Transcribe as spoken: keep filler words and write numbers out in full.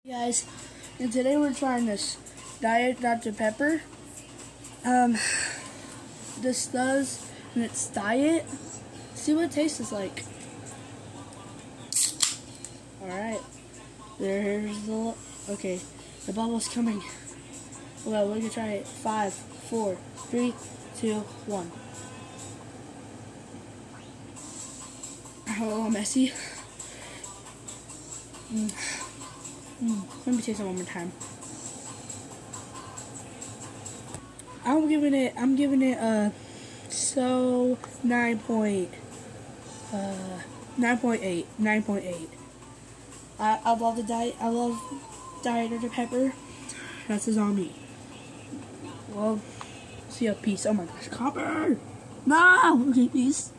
Guys, and today we're trying this Diet Doctor Pepper. Um, this does, and it's diet. See what it tastes like. Alright, there's the, okay, the bubble's coming. Well, we're gonna try it. Five, four, three, two, one. A little messy. Mm. Mm. Let me taste it one more time. I'm giving it. I'm giving it a so nine point uh nine point eight. Nine point eight. I I love the diet. I love Diet Doctor Pepper. That's a zombie. Well, see ya. Peace. Oh my gosh, copper. No. Okay, peace.